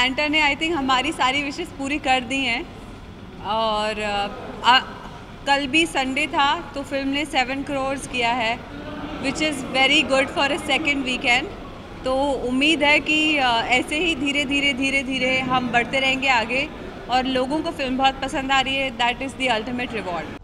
Santa ने I think हमारी सारी विशेस पूरी कर दी हैं। और कल भी संडे था तो फिल्म ने 7 करोड़ किया है, which is very good for a second weekend. तो उम्मीद है कि ऐसे ही धीरे धीरे हम बढ़ते रहेंगे आगे, और लोगों को फिल्म बहुत पसंद आ रही है। That is the ultimate reward.